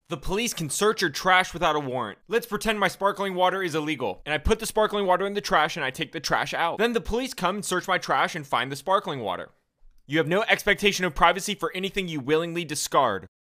The police can search your trash without a warrant. Let's pretend my sparkling water is illegal, and I put the sparkling water in the trash and I take the trash out. Then the police come and search my trash and find the sparkling water. You have no expectation of privacy for anything you willingly discard.